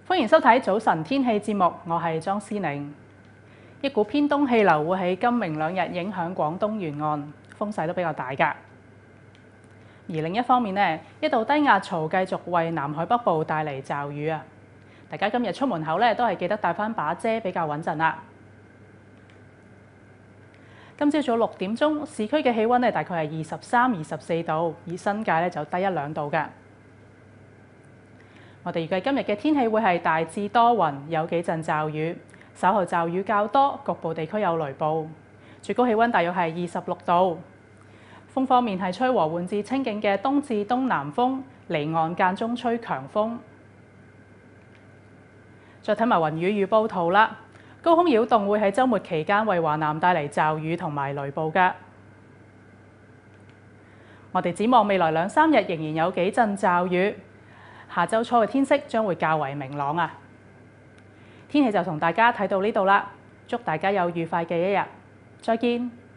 歡迎收睇早晨天氣節目，我係莊思寧。一股偏東氣流會喺今明兩日影響廣東沿岸，風勢都比較大㗎。而另一方面呢，一道低壓槽繼續為南海北部帶嚟驟雨啊！大家今日出門口呢，都係記得帶返把遮比較穩陣啦。今朝早6點鐘，市區嘅氣温呢大概係23、24度，而新界呢就低1、2度㗎。我哋預計今日嘅天氣會係大致多雲，有幾陣驟雨，稍後驟雨較多，局部地區有雷暴。最高氣温大約係26度。風方面係吹和緩至清勁嘅東至東南風，離岸間中吹強風。再睇埋雲雨預報圖啦，高空擾動會喺週末期間為華南帶嚟驟雨同埋雷暴㗎。我哋展望未來2、3日仍然有幾陣驟雨。下週初嘅天色將會較為明朗啊！天氣就同大家睇到呢度啦，祝大家有愉快嘅一日，再見。